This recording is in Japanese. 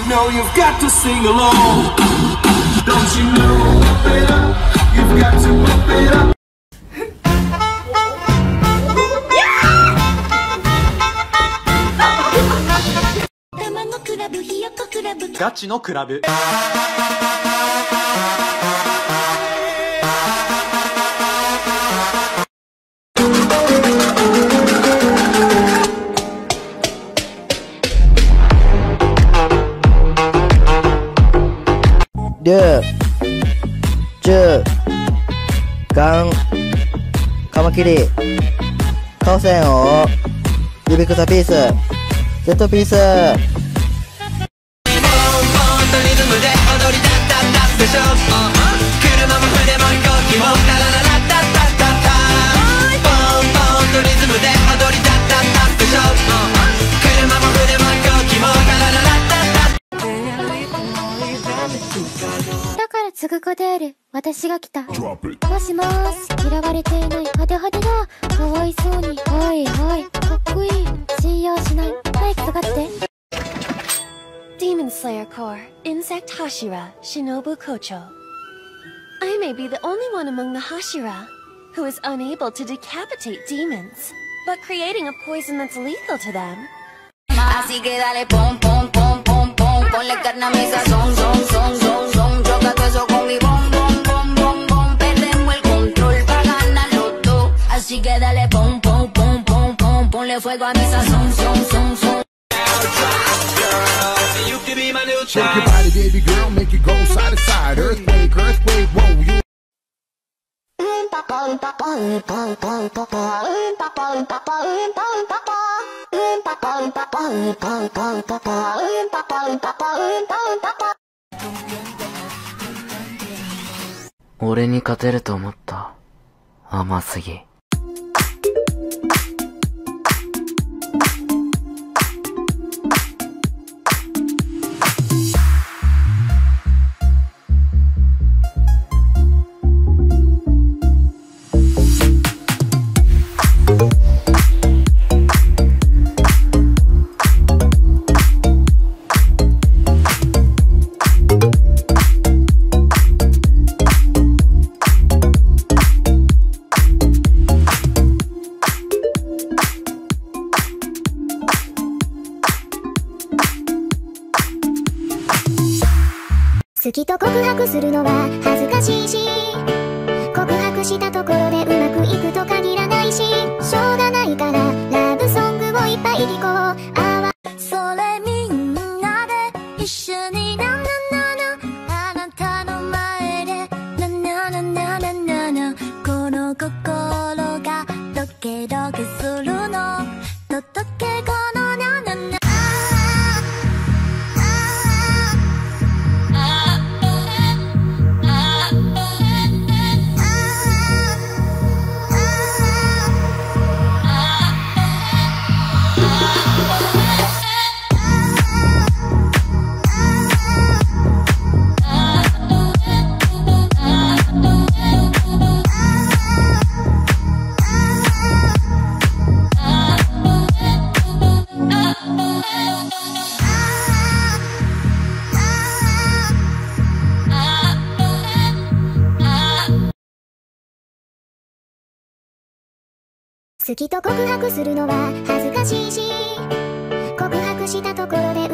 No, you've got to sing along. Don't you know? Pump it up. You've got to pump it up. ガチのクラブ。 10、10、ガン、カマキリ、カオセンを、指草ピース、ジェットピース。 だから継ぐ子である私が来た。もしもーし、嫌われていない派手派手だ。かわいそうに、はいはい、かっこいい。信用しない。早く下がって。 Demon Slayer Corps, Insect Hashira, Shinobu Kocho. I may be the only one among the Hashira who is unable to decapitate demons, but creating a poison that's lethal to them. Así que dale pom pom pom pom pom, ponle carne a mi sazón, son, chócate eso con mi bom bom bom bom bom, perdemos el control pa' ganar los dos. Así que dale pom pom pom pom pom, ponle fuego a mi sazón, son. Shake your body, baby girl, make it go side to side. Earthquake, earthquake, whoa, you. 俺に勝てると思った。甘すぎ。 好きと告白するのは恥ずかしいし、告白したところでうまくいくと限らないし、しょうがないからラブソングをいっぱい聴こう。それみんなで一緒になななな、あなたの前でななななななな、この心がドキドキするの届けこのななな。好きと告白するのは恥ずかしいし、告白したところで